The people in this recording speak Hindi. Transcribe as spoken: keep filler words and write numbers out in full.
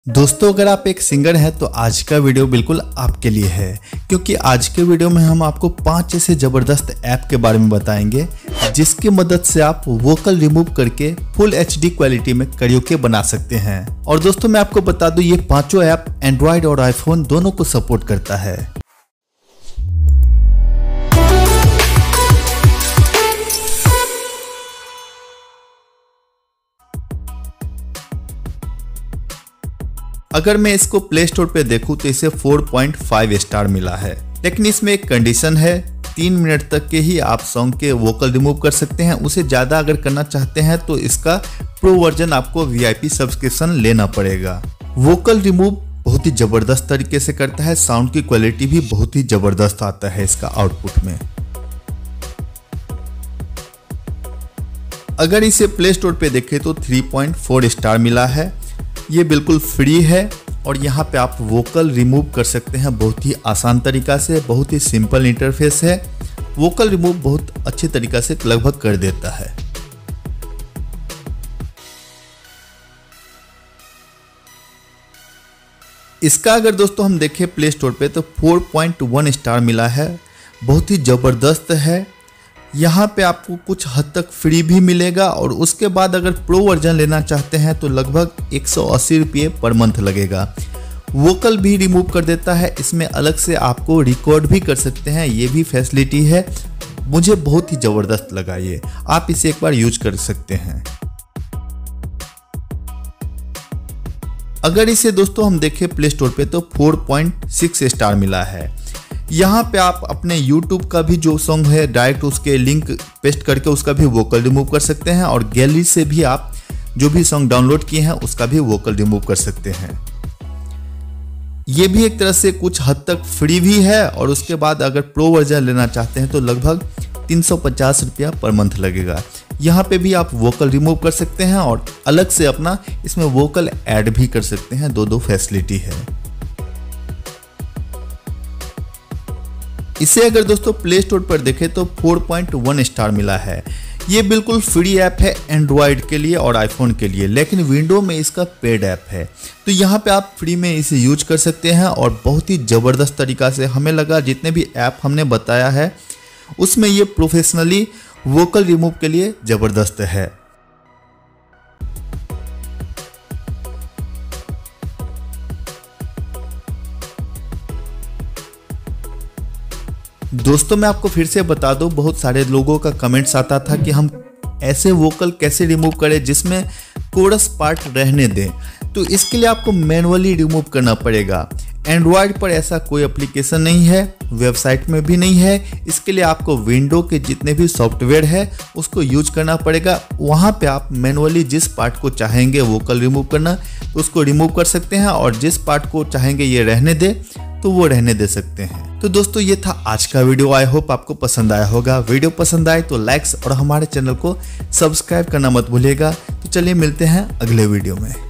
दोस्तों, अगर आप एक सिंगर हैं तो आज का वीडियो बिल्कुल आपके लिए है, क्योंकि आज के वीडियो में हम आपको पांच ऐसे ज़बरदस्त ऐप के बारे में बताएंगे जिसकी मदद से आप वोकल रिमूव करके फुल एच डी क्वालिटी में करियोके बना सकते हैं। और दोस्तों, मैं आपको बता दूं, ये पांचों ऐप एंड्रॉयड और आईफोन दोनों को सपोर्ट करता है। अगर मैं इसको प्ले स्टोर पे देखूं तो इसे चार पॉइंट पाँच स्टार मिला है, लेकिन इसमें एक कंडीशन है, तीन मिनट तक के ही आप सॉन्ग के वोकल रिमूव कर सकते हैं। उसे ज़्यादा अगर करना चाहते हैं तो इसका प्रो वर्जन आपको वी आई पी सब्सक्रिप्शन लेना पड़ेगा। वोकल रिमूव बहुत ही ज़बरदस्त तरीके से करता है, साउंड की क्वालिटी भी बहुत ही ज़बरदस्त आता है इसका आउटपुट में। अगर इसे प्ले स्टोर पे देखें तो तीन पॉइंट चार स्टार मिला है। ये बिल्कुल फ्री है और यहाँ पे आप वोकल रिमूव कर सकते हैं बहुत ही आसान तरीका से। बहुत ही सिंपल इंटरफेस है, वोकल रिमूव बहुत अच्छे तरीका से लगभग कर देता है। इसका अगर दोस्तों हम देखें प्ले स्टोर पे तो चार पॉइंट एक स्टार मिला है, बहुत ही ज़बरदस्त है। यहाँ पे आपको कुछ हद तक फ्री भी मिलेगा और उसके बाद अगर प्रो वर्जन लेना चाहते हैं तो लगभग एक सौ अस्सी रुपये पर मंथ लगेगा। वोकल भी रिमूव कर देता है, इसमें अलग से आपको रिकॉर्ड भी कर सकते हैं, ये भी फैसिलिटी है। मुझे बहुत ही ज़बरदस्त लगा ये, आप इसे एक बार यूज कर सकते हैं। अगर इसे दोस्तों हम देखें प्ले स्टोर पे तो चार पॉइंट छह स्टार मिला है। यहाँ पे आप अपने यूट्यूब का भी जो सॉन्ग है डायरेक्ट उसके लिंक पेस्ट करके उसका भी वोकल रिमूव कर सकते हैं और गैलरी से भी आप जो भी सॉन्ग डाउनलोड किए हैं उसका भी वोकल रिमूव कर सकते हैं। ये भी एक तरह से कुछ हद तक फ्री भी है और उसके बाद अगर प्रो वर्जन लेना चाहते हैं तो लगभग तीन सौ पचास रुपया पर मंथ लगेगा। यहाँ पे भी आप वोकल रिमूव कर सकते हैं और अलग से अपना इसमें वोकल ऐड भी कर सकते हैं। दो दो फैसिलिटी है। इसे अगर दोस्तों प्ले स्टोर पर देखें तो चार पॉइंट एक स्टार मिला है। ये बिल्कुल फ्री ऐप है एंड्रॉयड के लिए और आईफोन के लिए, लेकिन विंडो में इसका पेड ऐप है। तो यहाँ पे आप फ्री में इसे यूज कर सकते हैं और बहुत ही ज़बरदस्त तरीका से हमें लगा जितने भी ऐप हमने बताया है उसमें ये प्रोफेशनली वोकल रिमूव के लिए ज़बरदस्त है। दोस्तों, मैं आपको फिर से बता दूं, बहुत सारे लोगों का कमेंट्स आता था कि हम ऐसे वोकल कैसे रिमूव करें जिसमें कोरस पार्ट रहने दें। तो इसके लिए आपको मैनुअली रिमूव करना पड़ेगा। एंड्रॉयड पर ऐसा कोई एप्लीकेशन नहीं है, वेबसाइट में भी नहीं है। इसके लिए आपको विंडो के जितने भी सॉफ्टवेयर है उसको यूज करना पड़ेगा। वहाँ पे आप मैनुअली जिस पार्ट को चाहेंगे वोकल रिमूव करना तो उसको रिमूव कर सकते हैं और जिस पार्ट को चाहेंगे ये रहने दे तो वो रहने दे सकते हैं। तो दोस्तों, ये था आज का वीडियो। आई होप आपको पसंद आया होगा। वीडियो पसंद आए तो लाइक्स और हमारे चैनल को सब्सक्राइब करना मत भूलिएगा। तो चलिए मिलते हैं अगले वीडियो में।